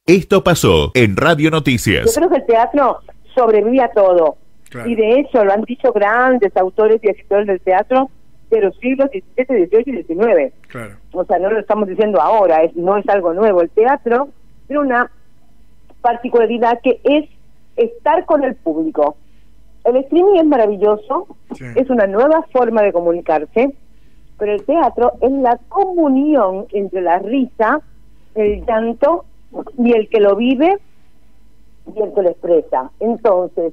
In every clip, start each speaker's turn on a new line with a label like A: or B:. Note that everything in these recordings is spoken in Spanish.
A: Esto pasó en Radio Noticias.
B: Yo creo que el teatro sobrevive a todo.
C: Claro.
B: Y de hecho lo han dicho grandes autores y escritores del teatro de los siglos XVII, XVIII y XIX.
C: Claro.
B: O sea, no lo estamos diciendo ahora, no es algo nuevo. El teatro tiene una particularidad que es estar con el público. El streaming es maravilloso,
C: Sí.
B: es una nueva forma de comunicarse, pero el teatro es la comunión entre la risa, el llanto y el que lo vive y el que lo expresa. Entonces,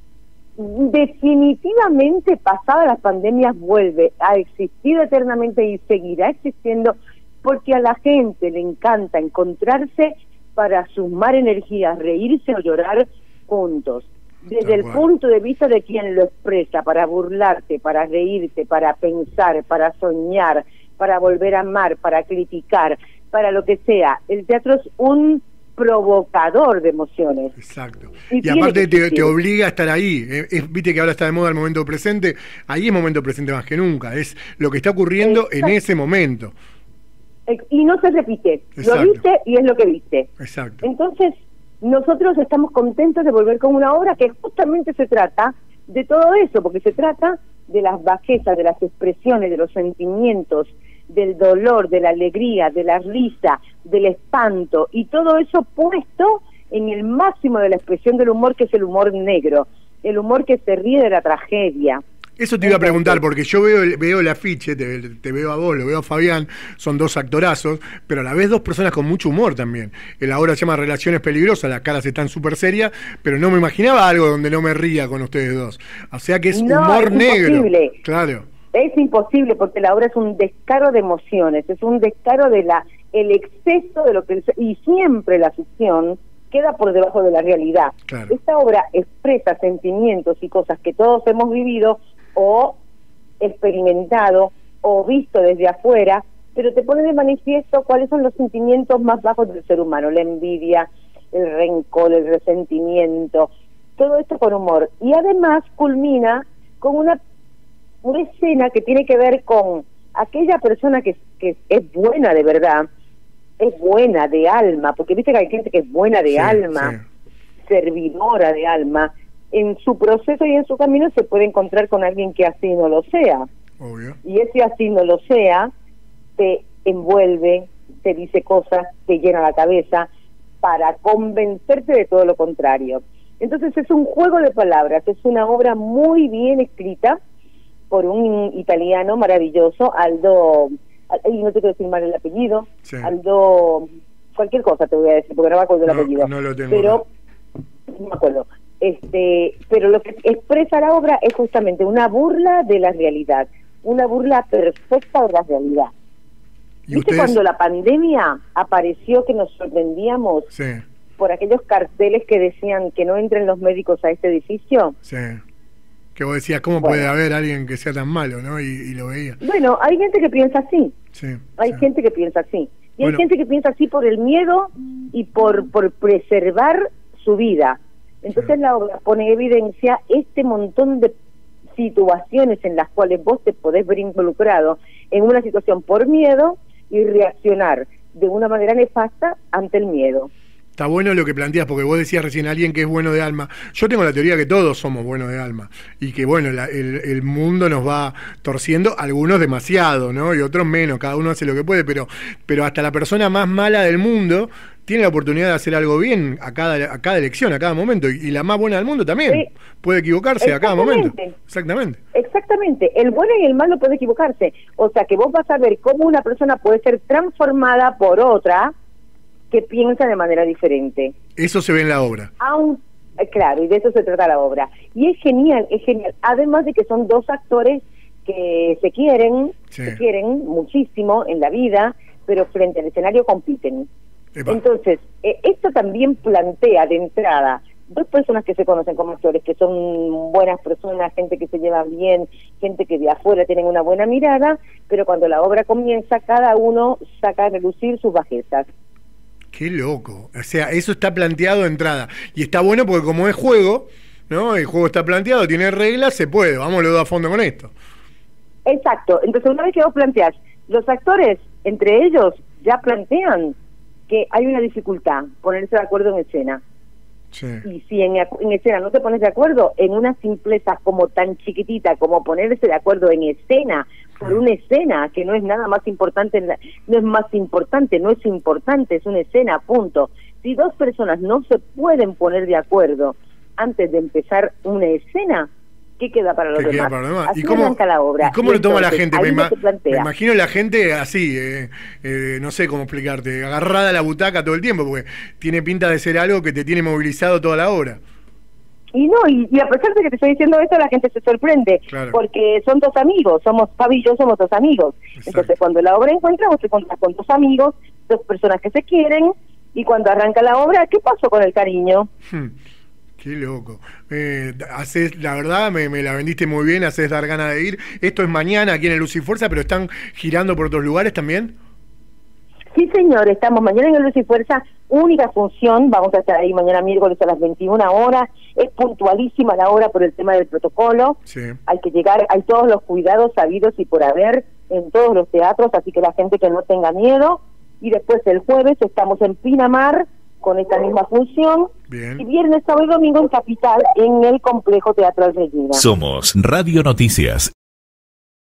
B: definitivamente pasadas las pandemias vuelve a existir eternamente y seguirá existiendo porque a la gente le encanta encontrarse para sumar energías, reírse o llorar juntos. Desde el punto de vista de quien lo expresa, para burlarte, para reírte, para pensar, para soñar, para volver a amar, para criticar, para lo que sea. El teatro es un provocador de emociones.
C: Exacto.
B: Y
C: Y aparte
B: tiene que
C: te obliga a estar ahí. Viste que ahora está de moda el momento presente. Ahí es momento presente más que nunca. Es lo que está ocurriendo en ese momento.
B: Y no se repite.
C: Exacto.
B: Lo viste y es lo que viste.
C: Exacto.
B: Entonces, nosotros estamos contentos de volver con una obra que justamente se trata de todo eso, porque se trata de las bajezas, de las expresiones, de los sentimientos, del dolor, de la alegría, de la risa, del espanto, y todo eso puesto en el máximo de la expresión del humor, que es el humor negro, el humor que se ríe de la tragedia.
C: Eso te iba a preguntar, porque yo veo el afiche, te veo a vos, lo veo a Fabián, son dos actorazos, pero a la vez dos personas con mucho humor también. La obra se llama Relaciones Peligrosas, las caras están súper serias, pero no me imaginaba algo donde no me ría con ustedes dos. O sea que es humor negro.
B: Imposible.
C: Claro.
B: Es imposible porque la obra es un descaro de emociones, es un descaro de el exceso de lo que... Y siempre la ficción queda por debajo de la realidad.
C: Claro.
B: Esta obra expresa sentimientos y cosas que todos hemos vivido o experimentado o visto desde afuera, pero te pone de manifiesto cuáles son los sentimientos más bajos del ser humano: la envidia, el rencor, el resentimiento, todo esto con humor. Y además culmina con una escena que tiene que ver con aquella persona que es buena de verdad, es buena de alma, porque viste que hay gente que es buena de alma, servidora de alma. En su proceso y en su camino se puede encontrar con alguien que así no lo sea.
C: Obvio.
B: Y ese así no lo sea te envuelve, te dice cosas, te llena la cabeza para convencerte de todo lo contrario. Entonces es un juego de palabras, es una obra muy bien escrita por un italiano maravilloso, Aldo, y no te quiero decir mal el apellido, Aldo, cualquier cosa te voy a decir, porque no me acuerdo el apellido.
C: No lo tengo.
B: Pero, no me acuerdo. Pero lo que expresa la obra es justamente una burla de la realidad, una burla perfecta de la realidad. ¿Viste cuando la pandemia apareció que nos sorprendíamos por aquellos carteles que decían que no entren los médicos a este edificio?
C: Sí. Que vos decías, ¿cómo puede haber alguien que sea tan malo, no? Y lo veía.
B: Bueno, hay gente que piensa así. Hay gente que piensa así. Y hay gente que piensa así por el miedo y por preservar su vida. Entonces la obra pone en evidencia este montón de situaciones en las cuales vos te podés ver involucrado en una situación por miedo y reaccionar de una manera nefasta ante el miedo.
C: Está bueno lo que planteas, porque vos decías recién alguien que es bueno de alma. Yo tengo la teoría que todos somos buenos de alma y que bueno, el mundo nos va torciendo, algunos demasiado, ¿no? Y otros menos, cada uno hace lo que puede, pero hasta la persona más mala del mundo tiene la oportunidad de hacer algo bien a cada elección, a cada momento, y la más buena del mundo también puede equivocarse a cada momento.
B: Exactamente, el bueno y el malo puede equivocarse, o sea que vos vas a ver cómo una persona puede ser transformada por otra que piensa de manera diferente.
C: Eso se ve en la obra.
B: Claro, y de eso se trata la obra. Y es genial, además de que son dos actores que se quieren muchísimo en la vida, pero frente al escenario compiten. Entonces, esto también plantea de entrada dos personas que se conocen como actores, que son buenas personas, gente que se lleva bien, gente que de afuera tienen una buena mirada, pero cuando la obra comienza, cada uno saca a relucir sus bajezas.
C: Qué loco. O sea, eso está planteado de entrada. Y está bueno porque como es juego, ¿no? El juego está planteado, tiene reglas, se puede. Vamos los dos a fondo con esto.
B: Exacto. Entonces, una vez que vos planteás, los actores, entre ellos, ya plantean que hay una dificultad, ponerse de acuerdo en escena.
C: Sí.
B: Y si en escena no te pones de acuerdo, en una simpleza como tan chiquitita como ponerse de acuerdo en escena, por una escena que no es nada más importante, no es más importante, no es importante, es una escena, punto. Si dos personas no se pueden poner de acuerdo antes de empezar una escena, ¿qué queda para los demás? Así arranca la obra.
C: ¿Y cómo lo toma la gente? Me
B: imagino
C: la gente así, no sé cómo explicarte, agarrada a la butaca todo el tiempo, porque tiene pinta de ser algo que te tiene movilizado toda la obra.
B: Y no, y a pesar de que te estoy diciendo esto, la gente se sorprende,
C: claro,
B: porque son dos amigos, Fabi y yo somos dos amigos. Exacto. Entonces cuando la obra encuentra, vos te encontrás con dos amigos, dos personas que se quieren, y cuando arranca la obra, ¿qué pasó con el cariño?
C: Qué loco. La verdad, me la vendiste muy bien, haces dar ganas de ir. Esto es mañana aquí en el Luz y Fuerza, pero ¿están girando por otros lugares también?
B: Sí, señor, estamos mañana en el Luz y Fuerza, única función, vamos a estar ahí mañana miércoles a las 21 horas, es puntualísima la hora por el tema del protocolo,
C: sí.
B: Hay que llegar, hay todos los cuidados sabidos y por haber en todos los teatros, así que la gente que no tenga miedo, y después el jueves estamos en Pinamar, con esta misma función.
C: Bien.
B: Y viernes, sábado y domingo en Capital, en el Complejo Teatral Regina.
A: Somos Radio Noticias.